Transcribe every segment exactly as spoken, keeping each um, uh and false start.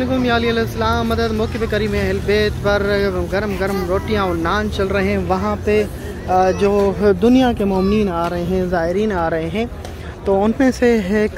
अस्सलामुअलैकुम यालियाम मदद मौके पे करी में अहलबैत पर गरम गरम रोटियां और नान चल रहे हैं। वहाँ पे जो दुनिया के मोमिनीन आ रहे हैं, ज़ायरीन आ रहे हैं, तो उनमें से एक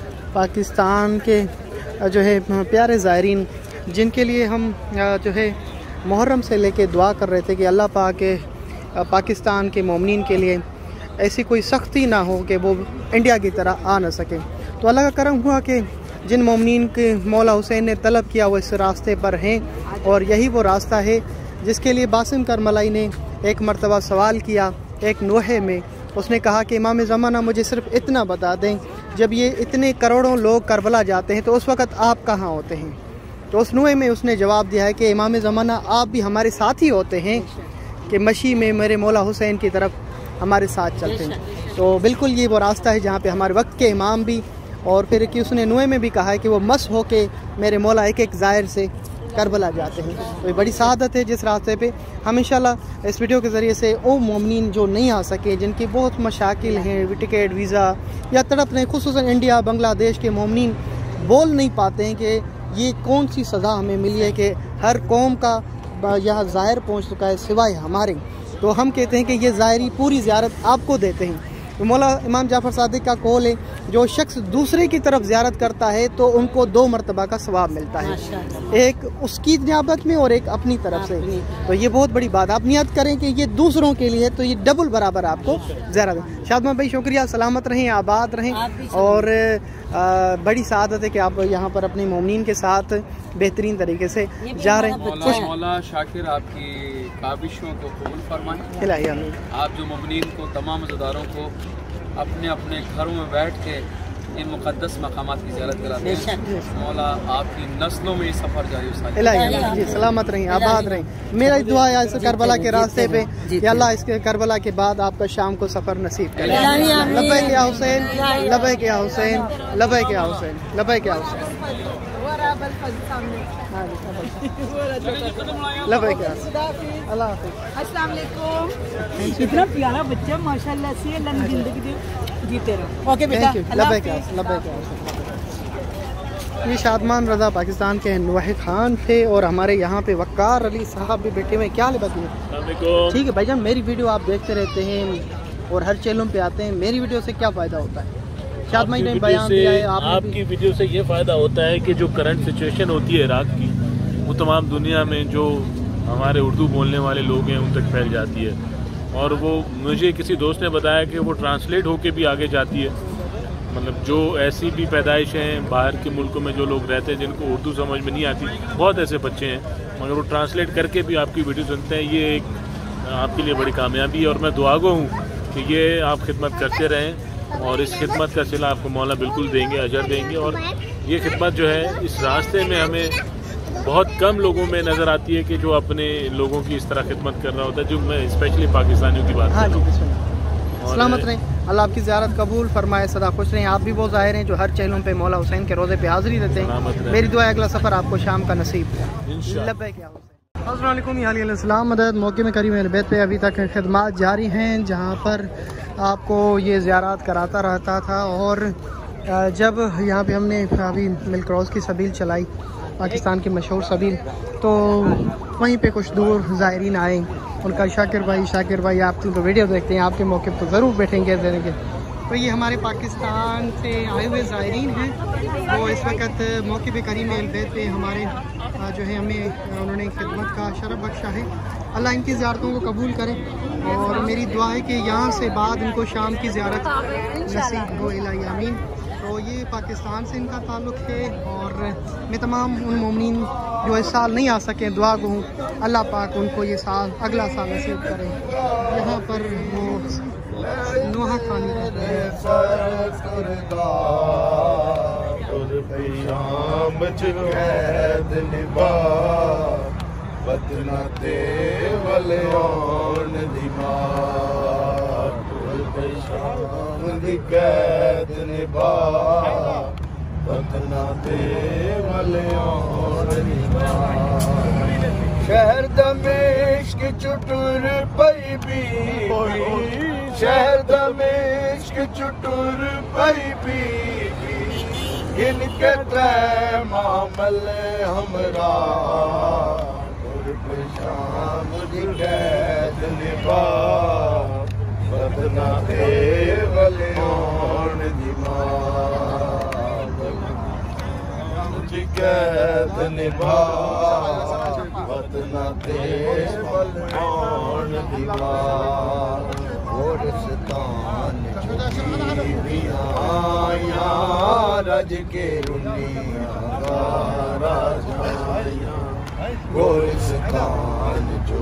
पाकिस्तान के जो है प्यारे ज़ायरीन जिनके लिए हम जो है मुहर्रम से लेके दुआ कर रहे थे कि अल्लाह पाक के पाकिस्तान के मोमिनीन के लिए ऐसी कोई सख्ती ना हो कि वो इंडिया की तरह आ ना सके। तो अल्लाह का करम हुआ कि जिन मोमिनीन के मौला हुसैन ने तलब किया वो इस रास्ते पर हैं, और यही वो रास्ता है जिसके लिए बासिम करमलाई ने एक मरतबा सवाल किया एक नोहे में। उसने कहा कि इमाम ज़माना मुझे सिर्फ इतना बता दें, जब ये इतने करोड़ों लोग करबला जाते हैं तो उस वक़्त आप कहाँ होते हैं? तो उस नोहे में उसने जवाब दिया है कि इमाम ज़माना आप भी हमारे साथ ही होते हैं कि मशी में मेरे मौला हुसैन की तरफ हमारे साथ चलते हैं। तो बिल्कुल ये वो रास्ता है जहाँ पे हमारे वक्त के इमाम भी, और फिर कि उसने नुए में भी कहा है कि वो मस हो के मेरे मौला एक एक ज़ाहिर से करबला जाते हैं। तो ये बड़ी सआदत है जिस रास्ते पे हम इंशाल्लाह इस वीडियो के ज़रिए से वो मोमिनीन जो नहीं आ सके, जिनकी बहुत मशाकिल हैं, टिकट वीज़ा या तड़प रहे, खुसूसन इंडिया बांग्लादेश के मोमिनीन बोल नहीं पाते हैं कि ये कौन सी सज़ा हमें मिली है कि हर कौम का यहाँ ज़ाहिर पहुँच चुका है सिवाय हमारे। तो हम कहते हैं कि ये ज़ाहिरी पूरी ज़ियारत आपको देते हैं। तो मौला इमाम जाफ़र सादिक का कौल है, जो शख्स दूसरे की तरफ ज़ियारत करता है तो उनको दो मरतबा का सवाब मिलता है, एक उसकी नियाबत में और एक अपनी तरफ से। तो ये बहुत बड़ी बात, आप नियत करें कि ये दूसरों के लिए, तो ये डबल बराबर आपको ज़ियारत है। शादमा भाई शुक्रिया, सलामत रहें, आबाद रहें, और आ, बड़ी सआदत है कि आप यहाँ पर अपने मोमिनीन के साथ बेहतरीन तरीके से जा रहे हैं। मौला शाकिर आपकी काबिशों को कबूल फरमाएं। आप जो मोमिनीन को, तमाम अज़ादारों को अपने अपने घरों में बैठ के इन मुक़द्दस मकामात की ज़ियारत कराते हैं। मौला आपकी नस्लों में ये सफ़र जारी जी, सलामत रहें, आबाद रहें। मेरा दुआ है इस करबला के रास्ते पे कि अल्लाह इसके करबला के बाद आपका शाम को सफ़र नसीब करे। लब्बैक या हुसैन, लब्बैक या हुसैन, लब्बैक या हुसैन, लब्बैक या हुसैन, लब्बैक या अल्लाह हाफ़िज़। अस्सलाम वालेकुम। इतना प्यारा बच्चा माशाल्लाह से, अल्लाह जिंदगी जीते रहो। ओके बेटा, लब्बैक या लब्बैक या। ये शादमान रज़ा पाकिस्तान के नुवाहिद खान थे, और हमारे यहाँ पे वक़ार अली साहब भी बैठे हुए। क्या लिबास है? ठीक है भाईजान, मेरी वीडियो आप देखते रहते हैं और हर चैनल पे आते हैं, मेरी वीडियो से क्या फ़ायदा होता है? शादमाई ने बयान दिया है, आपकी वीडियो से ये फ़ायदा होता है कि जो करंट सिचुएशन होती है इराक़ की, वो तमाम दुनिया में जो हमारे उर्दू बोलने वाले लोग हैं उन तक फैल जाती है। और वो मुझे किसी दोस्त ने बताया कि वो ट्रांसलेट होके भी आगे जाती है। मतलब जो ऐसी भी पैदाइश हैं बाहर के मुल्कों में जो लोग रहते हैं जिनको उर्दू समझ में नहीं आती, बहुत ऐसे बच्चे हैं, मगर वो ट्रांसलेट करके भी आपकी वीडियो सुनते हैं। ये एक आपके लिए बड़ी कामयाबी है, और मैं दुआगो हूँ कि ये आप खिदमत करते रहें, और इस खिदमत का सिला आपको मौला बिल्कुल देंगे, अजर देंगे। और ये खिदमत जो है इस रास्ते में हमें बहुत कम लोगों में नज़र आती है कि जो अपने लोगों की इस तरह खिदमत कर रहा होता है, जो मैं स्पेशली पाकिस्तानियों की बात कर रहा हूँ। सलामत रहें, अल्लाह आपकी ज़ियारत कबूल फरमाए, सदा खुश रहें। आप भी वो ज़ाहिर हैं जो हर चैनलों पे मौला हुसैन के रोज़े पे हाज़िरी देते हैं। मेरी दुआ है अगला सफ़र आपको शाम का नसीब हो। अस्सलाम वालेकुम यालियाम मदद मौके में करीम अहलबैत पे अभी तक खिदमत जारी हैं, जहाँ पर आपको ये ज़ियारत कराता रहता था। और जब यहाँ पे हमने अभी मिल्क क्रॉस की सबील चलाई, पाकिस्तान की मशहूर सबील, तो वहीं पे कुछ दूर ज़ायरीन आए। उनका शाकिर भाई शाकिर भाई आप तो वीडियो देखते हैं, आपके मौके पर ज़रूर बैठेंगे देंगे। तो ये हमारे पाकिस्तान से आए हुए ज़ायरीन हैं, वो इस वक्त मौके पे करीम अहलबैत पे हमारे जो है हमें उन्होंने खिदमत का शरफ बख्शा है। अल्लाह इनकी ज़ियारतों को कबूल करे, और मेरी दुआ है कि यहाँ से बाद इनको शाम की ज़ियारत नसीब हो, इलाही आमीन। तो ये पाकिस्तान से इनका ताल्लुक़ है, और मैं तमाम उन मोमिनीन जो इस साल नहीं आ सके दुआ गो हूँ, अल्लाह पाक उनको ये साल अगला साल नसीब करें। यहाँ पर वो नोहा खानी शहर दमिश्क चुटुर पई भी, शहर दमिश्क चुटुर पई भी, इनके तय मामल हमरा शाम कैद निभा बदना केवल कैद निभा बदना केवल गोरस्तान रज के गोरस्तान जो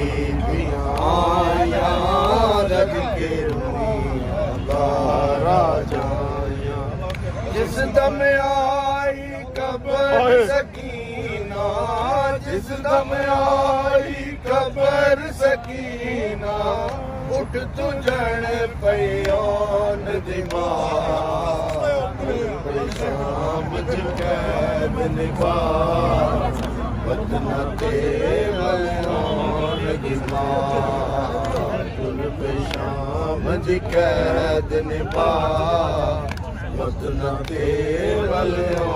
बीबियाँ रज के राजाया जिस दम आई कबर सकीना जिस दम आई कबर सकीना उठ तुझण पयान दिमाग शाम कैद निभा बदना तेवल दिमाग शाम कैद निभा बदना तेवल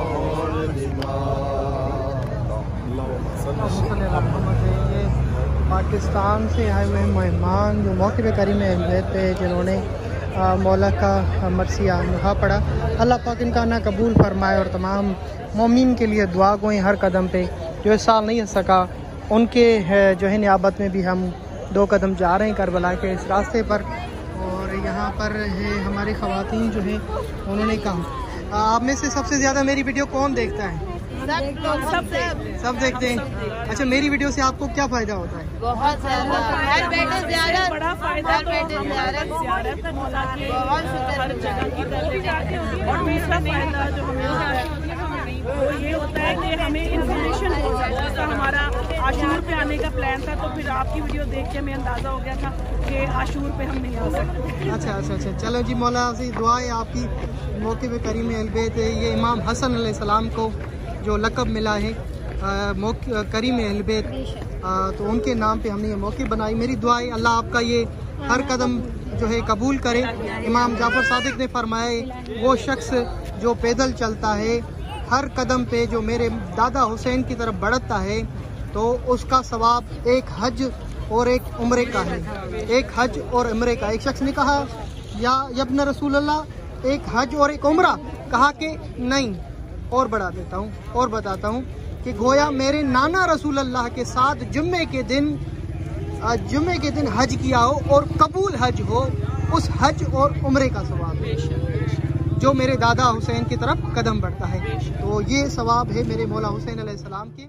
पाकिस्तान से आए हुए मेहमान जो मौके पे करीम अहलियत पे जिन्होंने मौला का मरसिया नुहा पढ़ा, अल्लाह पाक इनका ना कबूल फरमाए और तमाम मोमिन के लिए दुआ गोएं हर कदम पे। जो इस साल नहीं हो सका उनके जो है नियाबत में भी हम दो कदम जा रहे हैं करबला के इस रास्ते पर। और यहाँ पर है हमारी ख़वातीन जो है उन्होंने कहा, आप में से सबसे ज़्यादा मेरी वीडियो कौन देखता है? सब सब देखते हैं। अच्छा, मेरी वीडियो से आपको क्या फ़ायदा होता है? बहुत ज़्यादा, हर बेटे ज़्यादा बड़ा फ़ायदा, हर बेटे ज़्यादा बहुत हर जगह की और दूसरा फ़ायदा जो हमें होता है वो ये होता है कि हमें इन्फॉर्मेशन हो जाता है। हमारा आशूर पे आने का प्लान था, तो फिर आपकी वीडियो देख के हमें अंदाज़ा हो गया था कि आशूर पे हम नहीं आ सकते। अच्छा अच्छा अच्छा चलो जी, मौला से दुआ है आपकी मौके पे करीम अहल बैत है। ये इमाम हसन अलैहिस्सलाम को जो लक़ब मिला है करीम अहल बैत, तो उनके नाम पे हमने ये मौके बनाई। मेरी दुआ है अल्लाह आपका ये हर कदम जो है कबूल करे। इमाम जाफ़र सादिक ने फरमाया, वो शख्स जो पैदल चलता है हर कदम पे जो मेरे दादा हुसैन की तरफ बढ़ता है तो उसका सवाब एक हज और एक उम्रे का है। एक हज और उम्रे का। एक शख्स ने कहा, या यब्न रसूल अल्लाह, एक हज और एक उम्रा? कहा कि नहीं, और बढ़ा देता हूँ और बताता हूँ कि गोया मेरे नाना रसूल अल्लाह के साथ जुम्मे के दिन जुम्मे के दिन हज किया हो और कबूल हज हो, उस हज और उम्रे का सवाब है जो मेरे दादा हुसैन की तरफ कदम बढ़ता है। तो ये सवाब है मेरे मौला हुसैन अलैहिस्सलाम के।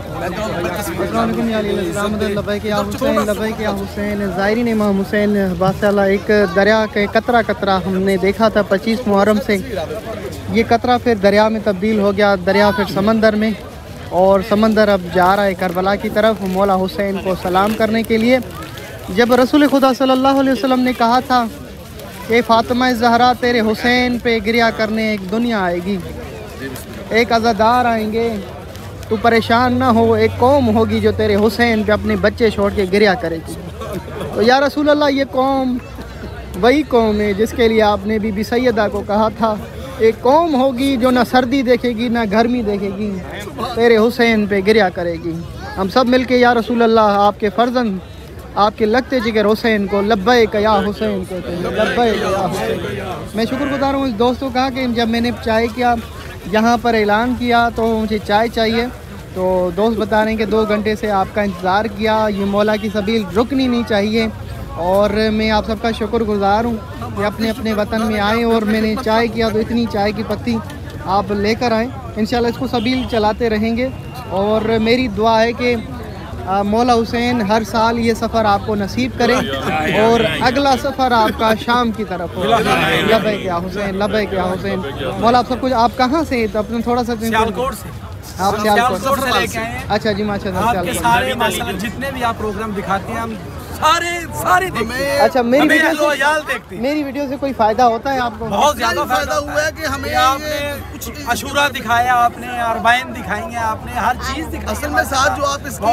हुसैन ज़ायरीन इमाम हुसैन बादशाह, एक दरिया के कतरा कतरा हमने देखा था पच्चीस मुहर्रम से। ये कतरा फिर दरिया में तब्दील हो गया, दरिया फिर समंदर में, और समंदर अब जा रहा है करबला की तरफ मौला हुसैन को सलाम करने के लिए। जब रसूल खुदा सल्लल्लाहु अलैहि वसल्लम ने कहा था कि फ़ातिमा ज़हरा तेरे हुसैन पे गिरिया करने एक दुनिया आएगी, एक अज़ादार आएंगे, तू परेशान ना हो, एक कौम होगी जो तेरे हुसैन पे अपने बच्चे छोड़ के गिरिया करेगी। तो या रसूल अल्लाह, ये कौम वही कौम है जिसके लिए आपने बीबी सैयदा को कहा था, एक कौम होगी जो ना सर्दी देखेगी ना गर्मी देखेगी, तेरे हुसैन पे गिरिया करेगी। हम सब मिलके या रसूल अल्लाह आपके फर्जंद, आपके लगते जिगर हुसैन को लब्बैक या हुसैन कहते हैं, लब्बैक या हुसैन। मैं शुक्रगुजार हूँ इस दोस्तों का कि जब मैंने चाय किया यहाँ पर ऐलान किया तो मुझे चाय चाहिए, तो दोस्त बता रहे हैं कि दो घंटे से आपका इंतज़ार किया। ये मौला की सबील रुकनी नहीं चाहिए और मैं आप सबका शुक्रगुजार हूँ कि अपने अपने वतन में आए और मैंने चाय किया तो इतनी चाय की पत्ती आप लेकर आए। इंशाल्लाह इसको सबील चलाते रहेंगे और मेरी दुआ है कि मौला हुसैन हर साल ये सफ़र आपको नसीब करे और अगला सफ़र आपका शाम की तरफ हो। लबैक या हुसैन, लबैक या हुसैन। मौला आप सब कुछ, आप कहाँ से? तो अपना थोड़ा सा सियालकोट से। आप सियालकोट से लेके आए हैं? अच्छा जी, माशाल्लाह। आपके सारे माशाल्लाह जितने भी आप प्रोग्राम दिखाते हैं हम सारे सारे अच्छा मेरी वीडियो से देखते हैं। मेरी वीडियो से कोई फायदा होता है आपको? बहुत ज्यादा फायदा हुआ है कि हमें आपने कुछ अशूरा दिखाया, आपने अरबाइन दिखाई है, आपने हर चीज दिखाई। असल में साथ जो आप इसका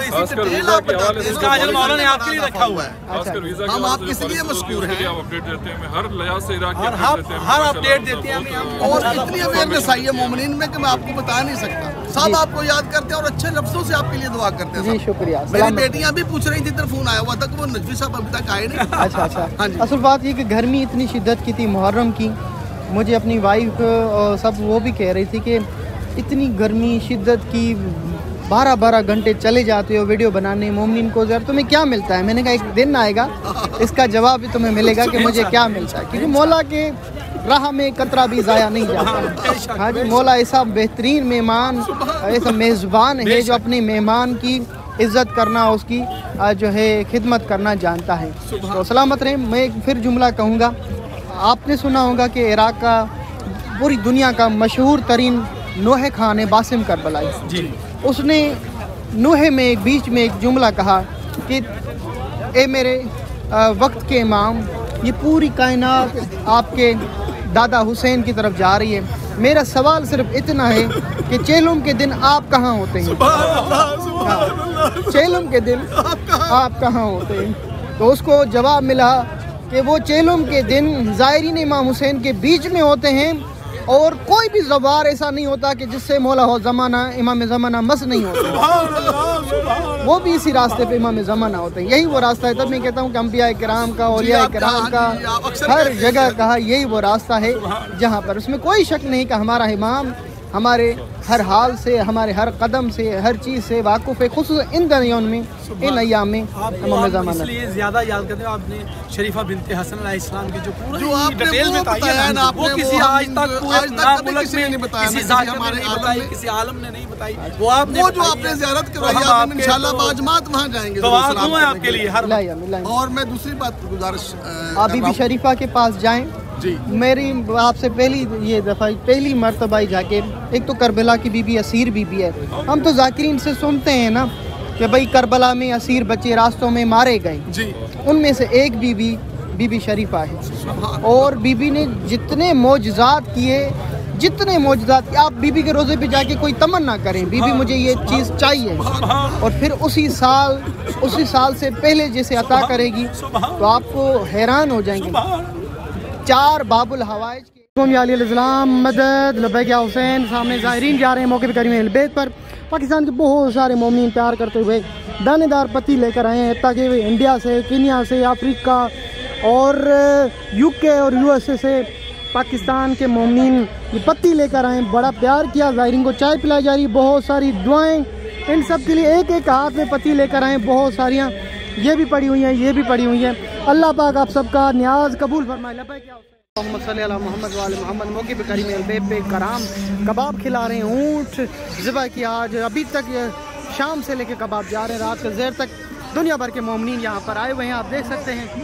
अजर मौला ने आपके लिए रखा हुआ है। हम आपके लिए मशहूर हैं, अपडेट देते हैं, हर लिहाज से और हर अपडेट देते हैं। और इतनी अवेयरनेस आई है मोमिनीन में कि मैं आपको बता नहीं सकता। सब आपको याद करते हैं और अच्छे लफ्जों से आपके लिए दुआ करते हैं। जी शुक्रिया। मेरी बेटियां भी पूछ रही थी, इधर फोन आया हुआ था कि वो नजवी साहब अभी तक आए नहीं। अच्छा अच्छा असल बात ये कि गर्मी इतनी शिद्दत की थी मुहर्रम की, मुझे अपनी वाइफ और सब वो भी कह रही थी कि इतनी गर्मी शिद्दत की बारह बारह घंटे चले जाते हो वीडियो बनाने, मोमिन को जर तुम्हें क्या मिलता है? मैंने कहा एक दिन आएगा इसका जवाब भी तुम्हें मिलेगा कि मुझे क्या मिलता है, क्योंकि मौला के राह में कतरा भी ज़ाया नहीं जाता। हाँ जी, मौला ऐसा बेहतरीन मेहमान, ऐसा मेज़बान है जो अपने मेहमान की इज़्ज़त करना, उसकी जो है खिदमत करना जानता है। तो सलामत रहे। मैं फिर जुमला कहूँगा, आपने सुना होगा कि इराक़ का, पूरी दुनिया का मशहूर तरीन नूह खान है, बासिम करबलाई जी। उसने नूह में एक बीच में एक जुमला कहा कि ए मेरे वक्त के इमाम, ये पूरी कायनात आपके दादा हुसैन की तरफ जा रही है। मेरा सवाल सिर्फ इतना है कि चेलुम के दिन आप कहाँ होते हैं? चेलुम के दिन आप कहाँ होते हैं? तो उसको जवाब मिला कि वो चेलुम के दिन ज़ायरीन इमाम हुसैन के बीच में होते हैं, और कोई भी ज़बार ऐसा नहीं होता कि जिससे मौला हो ज़माना इमाम ज़माना मस नहीं होते, वो भी इसी रास्ते पे इमाम ज़माना होते हैं। यही वो रास्ता है। तब मैं कहता हूँ कि अंबिया किराम का, औलिया किराम का, हर जगह का यही वो रास्ता है जहाँ पर उसमें कोई शक नहीं कि हमारा इमाम हमारे हर हाल से, हमारे हर कदम से, हर चीज़ से वाकुफ़ है, खुसूस इन दिनों में, इन अय्याम में। इसलिए ज़्यादा याद करते हैं आपने शरीफा बिनते हसन अलैहिस्सलाम की जो पूरी जो आपने डिटेल में बताया ना, वो किसी आज तक पूरे किसी ने नहीं बताया, किसी ज़ाकिर ने नहीं बताई, किसी आलम ने नहीं बताई। वो आपने वो जो आपने ज़ियारत करवाई, आप इंशाल्लाह बाजमात वहाँ जाएंगे। तो आपके लिए हर। और मैं दूसरी बात गुजारिश, आप बीबी शरीफा के पास जाएँ जी। मेरी आपसे पहली ये दफ़ा पहली मर्तबा ही जाके, एक तो करबला की बीबी असीर बीबी है। हम तो ज़ाकिरीन से सुनते हैं ना कि भाई करबला में असीर बच्चे रास्तों में मारे गए जी, उनमें से एक बीबी बीबी शरीफा है। और बीबी ने जितने मौजज़ात किए, जितने मौजज़ात, आप बीबी के रोज़े पे जाके कोई तमन्ना करें, बीबी मुझे ये चीज़ चाहिए, और फिर उसी साल उसी साल से पहले जैसे अता करेगी तो आपको हैरान हो जाएंगे। चार बाबुल हवाइज के मदद लब्बैक या हुसैन, सामने ज़ायरीन जा रहे हैं मौके पर करीम अहल बैत पर। पाकिस्तान के बहुत सारे मोमिन प्यार करते हुए दानेदार पत्ती लेकर आए हैं, ताकि वे इंडिया से, केन्या से, अफ्रीका और यूके और यूएसए से पाकिस्तान के मोमिन ये पत्ती लेकर आए। बड़ा प्यार किया, ज़ायरीन को चाय पिलाई जा रही, बहुत सारी दुआएं इन सब के लिए। एक एक हाथ में पत्ती लेकर आए, बहुत सारियाँ ये भी पड़ी हुई हैं, ये भी पड़ी हुई हैं। अल्लाह पाक आप सबका न्याज कबूल फरमाए। मोहम्मद सल्लल्लाहु अलैहि मोहम्मद वाले मोहम्मद। मौके पे करीम अहल बैत पे कराम कबाब खिला रहे हैं, ऊँट ज़िबा किया आज, अभी तक शाम से लेके कबाब जा रहे हैं, रात के ज़ेर तक दुनिया भर के मोमिनीन यहाँ पर आए हुए हैं, आप देख सकते हैं।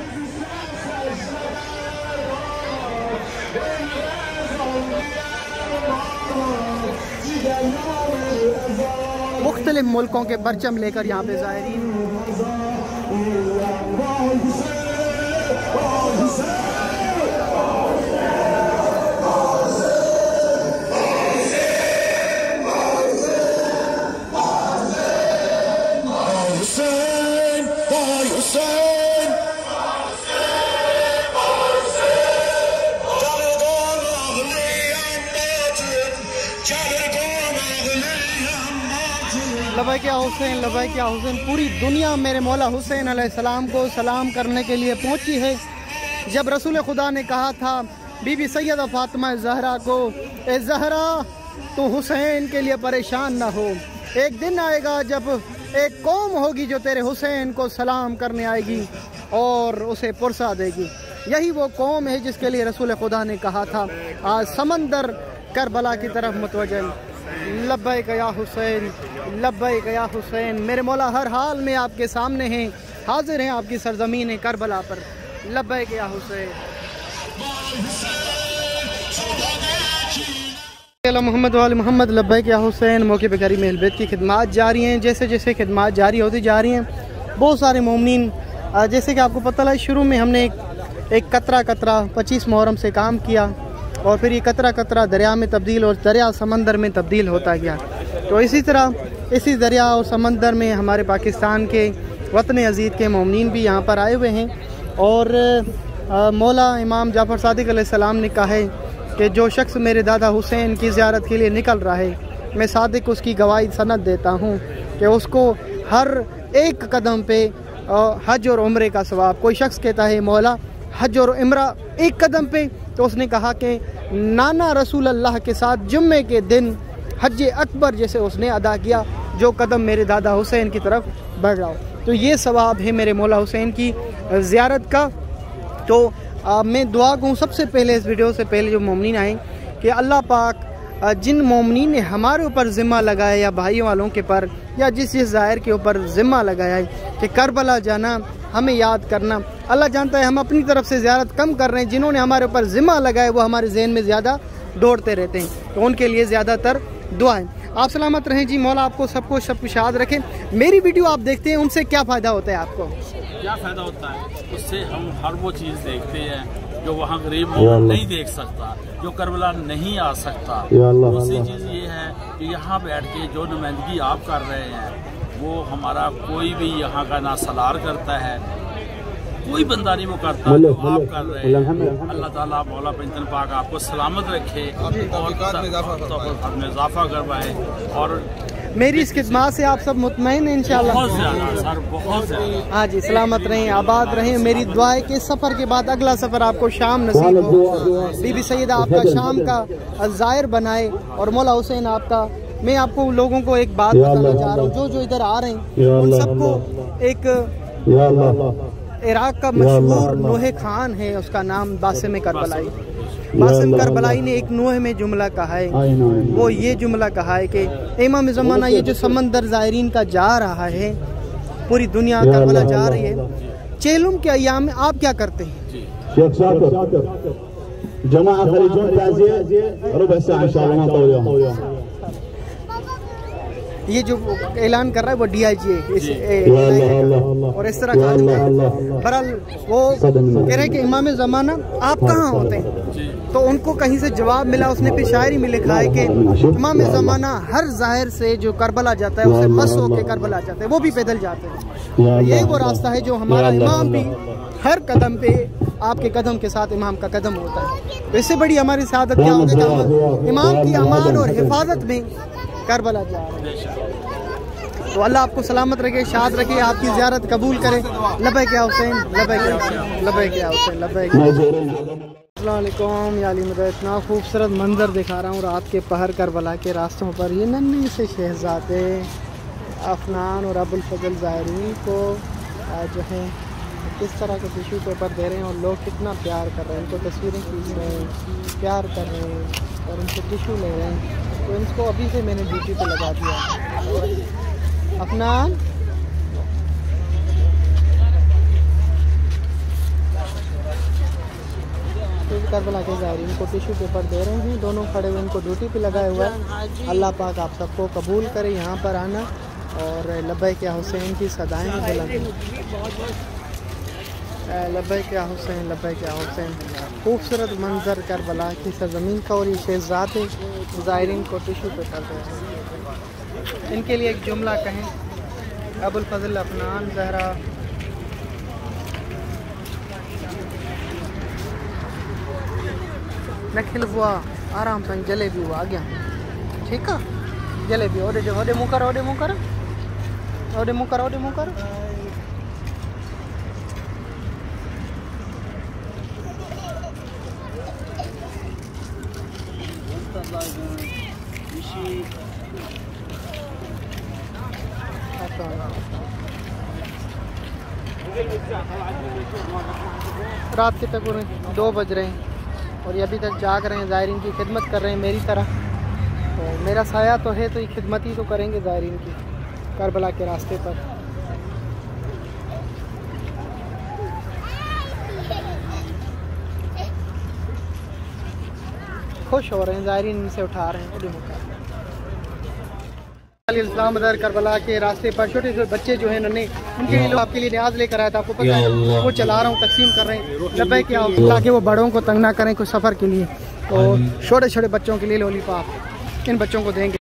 मुख्तलिफ मुल्कों के परचम लेकर यहाँ पे ज़ायरीन लबैक या हुसैन, लबैक या हुसैन। पूरी दुनिया मेरे मौला हुसैन अलैहिस्सलाम को सलाम करने के लिए पहुंची है। जब रसूल खुदा ने कहा था बीबी सैयदा फातिमा ज़हरा को, ए ज़हरा तो हुसैन के लिए परेशान ना हो, एक दिन आएगा जब एक कौम होगी जो तेरे हुसैन को सलाम करने आएगी और उसे पुरसा देगी। यही वो कौम है जिसके लिए रसूल खुदा ने कहा था आज समंदर करबला की तरफ मुतवज्जह। लब्बैक या हुसैन, लब्बैक या हुसैन। मेरे मौला हर हाल में आपके सामने हैं, हाजिर हैं आपकी सरजमीन है करबला पर। लब्बैक या हुसैन। मोहम्मद वाले मोहम्मद। लब्बैक या हुसैन। मौके पर करीम अहल बैत की खिदमत जारी हैं। जैसे जैसे खिदमत जारी होती जा रही हैं, बहुत सारे मोमिनीन जैसे कि आपको पता है शुरू में हमने एक, एक कतरा कतरा पच्चीस मुहर्रम से काम किया और फिर ये कतरा कतरा दरिया में तब्दील और दरिया समंदर में तब्दील होता गया। तो इसी तरह इसी दरिया और समंदर में हमारे पाकिस्तान के वतन अजीज़ के मोमिनीन भी यहाँ पर आए हुए हैं। और आ, मौला इमाम जाफ़र सादिक अलैहिस्सलाम ने कहा है कि जो शख्स मेरे दादा हुसैन की ज़ियारत के लिए निकल रहा है, मैं सादिक उसकी गवाही सनद देता हूँ कि उसको हर एक कदम पे हज और उम्रे का सवाब। कोई शख्स कहता है मौला हज और उम्रा एक कदम पे, तो उसने कहा कि नाना रसूल अल्लाह के साथ जुम्मे के दिन हज अकबर जैसे उसने अदा किया, जो कदम मेरे दादा हुसैन की तरफ बढ़ रहा हो। तो ये सवाब है मेरे मौला हुसैन की ज़ियारत का। तो आ, मैं दुआ कहूँ सबसे पहले इस वीडियो से पहले जो मोमिनीन आए कि अल्लाह पाक जिन मोमिनीन ने हमारे ऊपर ज़िम्मा लगाया या भाइयों वालों के पर या जिस जिस ज़ाहिर के ऊपर ज़िम्मा लगाया है कि करबला जाना, हमें याद करना, अल्लाह जानता है हम अपनी तरफ से ज़ियारत कम कर रहे हैं। जिन्होंने हमारे ऊपर ज़िम्मा लगाया वो हमारे जहन में ज़्यादा दौड़ते रहते हैं, तो उनके लिए ज़्यादातर दुआ है। आप सलामत रहें जी, मौला आपको सबको सब कुछ याद रखें। मेरी वीडियो आप देखते हैं, उनसे क्या फ़ायदा होता है आपको? क्या फ़ायदा होता है? उससे हम हर वो चीज़ देखते हैं जो वहाँ गरीब मोमिन नहीं देख सकता, जो करबला नहीं आ सकता। दूसरी चीज़ ये है कि यहाँ बैठ के जो नुमाइंदगी आप कर रहे हैं वो हमारा कोई भी यहाँ का ना सलार करता है, कोई बंदा नहीं वो करता जो आप कर रहे हैं। अल्लाह ताला मौला पंजन पाक आपको सलामत रखे और में इजाफा करवाए। और मेरी इस खिदमत से आप सब मुतमईन हैं इंशाल्लाह? बहुत ज़्यादा सर, बहुत ज़्यादा। हाँ जी, सलामत रहें, आबाद रहें। मेरी दुआ है कि सफ़र के बाद अगला सफ़र आपको शाम नसीब हो, बीबी सैयदा आपका शाम का ज़ाहिर बनाए और मौला हुसैन आपका। मैं आपको लोगों को एक बात बताना चाह रहा हूँ, जो जो इधर आ रहे हैं उन सबको एक इराक का मशहूर नूहे खान है, उसका नाम बासिम करबलाई। बासिम करबलाई ने एक नूह में जुमला कहा है, वो ये जुमला कहा है कि इमाम ज़माना ये जो समंदर ज़ायरीन का जा रहा है, पूरी दुनिया करबला जा रही है, चेलुम के अयाम में आप क्या करते हैं? ये जो ऐलान कर रहा है वो डी आई जी है और इस तरह का बहरहाल वो कह रहे हैं कि इमाम ज़माना आप कहाँ होते हैं, तो उनको कहीं से जवाब मिला। उसने फिर शायरी में लिखा है कि इमाम ज़माना हर ज़ाहिर से जो करबला जाता है उसे मस होकर करबला जाता है, वो भी पैदल जाते हैं। यही वो रास्ता है जो हमारा इमाम भी हर कदम पे आपके कदम के साथ इमाम का कदम होता है। तो इससे बड़ी हमारी सादत क्या होगी कि हम इमाम की अमान और हिफाजत में करबला जा रहे हैं। तो अल्लाह आपको सलामत रखे, शाद रखे, आपकी ज़ियारत कबूल करे। लबैक या हुसैन, लबैक या हुसैन, लबैक या हुसैन, लबैक। अस्सलाम वालेकुम या अली मदद। इतना खूबसूरत मंजर दिखा रहा हूँ रात के पहर करबला के रास्तों पर। ये नन्हे से शहजादे अफनान और अबुल फजल ज़ायरीन को जो है किस तरह के टिश्यू पेपर दे रहे हैं और लोग कितना प्यार कर रहे हैं, इनको तस्वीरें खींच रहे हैं, प्यार कर रहे हैं और उनसे टिश्यू ले रहे हैं। तो इनको अभी से मैंने ड्यूटी पे लगा दिया। अपना करबला के ज़ायरीन को टिश्यू पेपर दे रहे हैं, दोनों खड़े हुए इनको ड्यूटी पे लगाए हुआ है। अल्लाह पाक आप सबको कबूल करे यहाँ पर आना और लब्बैक या हुसैन की सदाएं बुलंद। लब्बैक या हुसैन, लब्बैक या हुसैन। खूबसूरत मंजर करबला की सरजमीन का और ये शहज़ादे ज़ायरीन को टिश्यू पेपर दे रहे हैं। इनके लिए एक जुमला कहें। अबुल फजल अफनान ज़हरा नखिल हुआ आराम से जलेबी हुआ आ गया, ठीक है जलेबी। ओडे ओडे मुँह कर, ओडे मुँह कर, ओडे मुँह कर, ओडे मुँह कर। रात के तक दो बज रहे हैं और ये अभी तक जाग रहे हैं, ज़ायरीन की खिदमत कर रहे हैं मेरी तरह। तो मेरा साया तो है, तो ये खिदमत ही तो करेंगे ज़ायरीन की करबला के रास्ते पर। खुश हो रहे हैं ज़ायरीन, इनसे उठा रहे हैं। इस्लाम मदर करबला के रास्ते पर छोटे छोटे बच्चे जो हैं नन्हे, उनके लिए आपके लिए न्याज लेकर आया था। आपको पता है वो चला रहा हूँ, तकसीम कर रहे हैं लब्बैक क्या, ताकि वो बड़ों को तंग ना करें कोई सफ़र के लिए। तो छोटे छोटे बच्चों के लिए लॉलीपॉप इन बच्चों को देंगे।